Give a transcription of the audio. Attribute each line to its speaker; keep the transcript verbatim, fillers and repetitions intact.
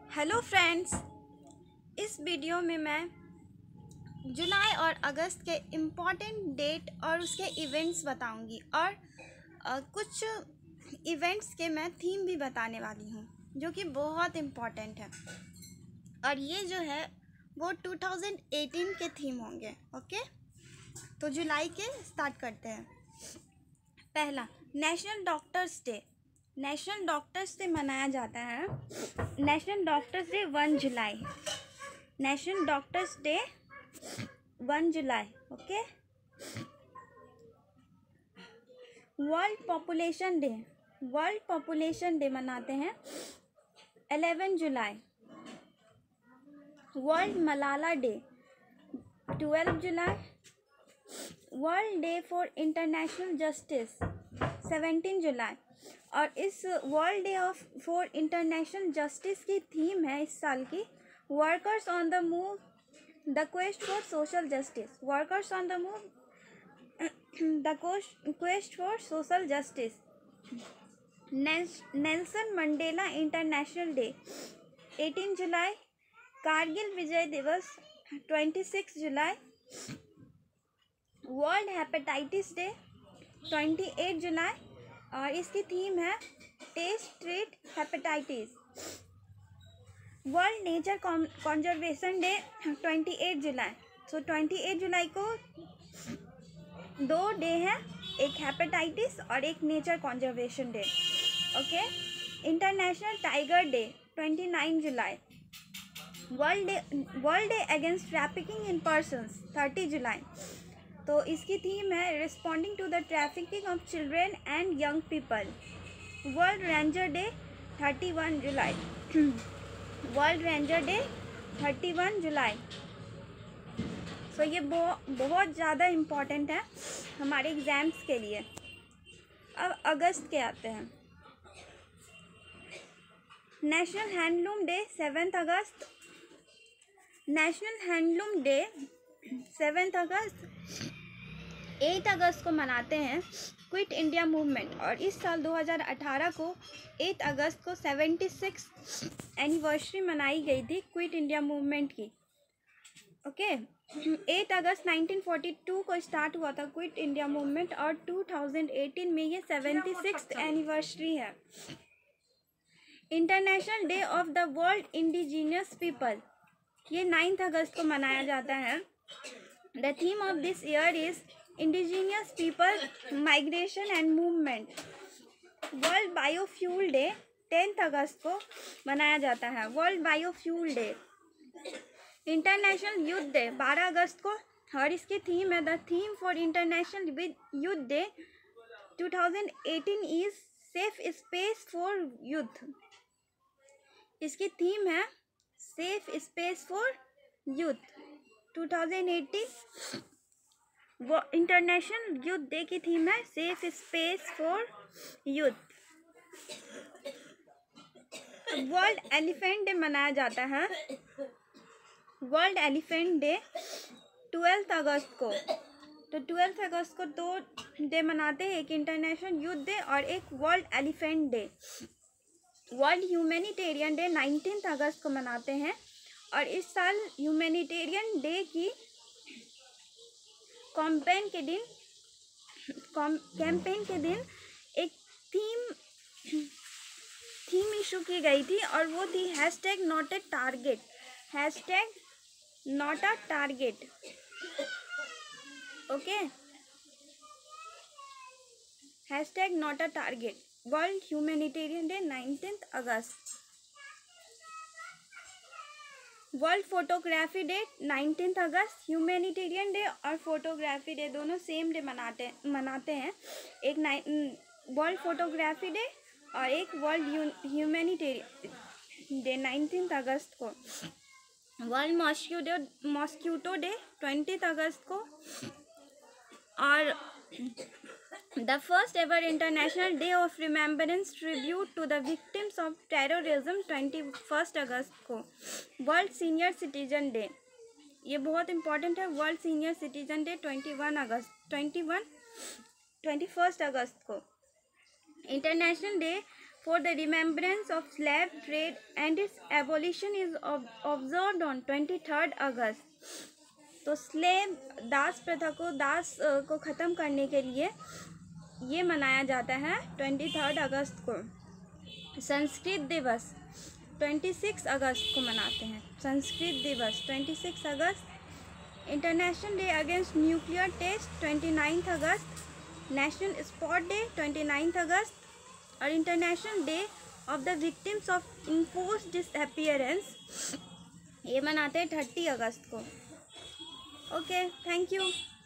Speaker 1: Hello friends, इस video में मैं जुलाई और अगस्त के इम्पॉर्टेंट डेट और उसके इवेंट्स बताऊंगी और अ, कुछ इवेंट्स के मैं थीम भी बताने वाली हूँ जो कि बहुत इम्पॉर्टेंट है। और ये जो है वो टू थाउजेंड एटीन के थीम होंगे। ओके, तो जुलाई के स्टार्ट करते हैं। पहला, national doctors day. National doctors day मनाया जाता है। National doctors day one July. National doctors day one July. Okay. World population day. World population day मनाते हैं eleven July. World Malala day twelve July. World day for international justice seventeen July. और इस world day of for international justice की theme है इस साल की workers on the move, the quest for social justice. Workers on the move, the quest for social justice. Nelson Mandela international day eighteen July. Kargil Vijay Diwas twenty six July. World hepatitis day twenty eight July और इसकी theme है test treat hepatitis. World nature conservation day twenty eight July. So twenty eight July को दो day हैं, एक hepatitis और एक nature conservation day. Okay. International tiger day twenty nine July. World day world day against trafficking in persons thirty July. तो इसकी theme है responding to the trafficking of children and young people. World ranger day thirty one July. World ranger day thirty one July. So ये बहुत बहुत ज़्यादा important है हमारे exams के लिए। अब अगस्त के आते हैं। National handloom day seventh August. National handloom day seventh August. Eight August को मनाते हैं क्विट इंडिया मूवमेंट और इस साल दो हज़ार अठारह को एट अगस्त को सेवेंटी सिक्स एनिवर्सरी मनाई गई थी क्विट इंडिया मूवमेंट की। Okay. Eight August nineteen forty two को स्टार्ट हुआ था क्विट इंडिया मूवमेंट और टू थाउजेंड एटीन में ये सेवेंटी सिक्स एनिवर्सरी है। International day of the world indigenous people, ये नाइन्थ अगस्त को मनाया जाता है। The theme of this year is indigenous people migration and movement. World biofuel day tenth August को मनाया जाता है। World biofuel day. International youth day बारह अगस्त को और इसकी थीम है the theme for international youth day two thousand eighteen is safe space for youth. इसकी थीम है safe space for youth two thousand eighteen. वो इंटरनेशनल यूथ डे की थीम है safe space for youth. World elephant day मनाया जाता है। World elephant day twelfth August को। तो ट्वेल्थ अगस्त को दो डे मनाते हैं, एक इंटरनेशनल यूथ डे और एक world elephant day. World humanitarian day nineteen August को मनाते हैं और इस साल ह्यूमैनिटेरियन डे की कैंपेन के दिन कैंपेन के दिन एक थीम थीम इशू की गई थी और वो थी hashtag not a target. Hashtag not a target. Okay. Hashtag not a target. World humanitarian day nineteen August. World photography day nineteen August. Humanitarian day और फोटोग्राफी डे दोनों सेम डे मनाते मनाते हैं, एक नाइन वर्ल्ड फोटोग्राफी डे और एक world humanitarian day nineteen August को। World mosquito mosquito day twenty August को और the first ever international day of remembrance tribute to the victims of terrorism twenty first August को। World senior citizen day, ये बहुत important है। World senior citizen day twenty one August twenty one twenty first August को। International day for the remembrance of slave trade and its abolition is observed on twenty-third August. तो slave दास प्रथा को दास को ख़त्म करने के लिए ये मनाया जाता है ट्वेंटी थर्ड अगस्त को। संस्कृत दिवस ट्वेंटी सिक्स अगस्त को मनाते हैं। संस्कृत दिवस twenty six August. International day against nuclear test twenty ninth August. National sport day twenty ninth August. और international day of the victims of enforce disappearance ये मनाते हैं थर्टी अगस्त को। Okay, thank you.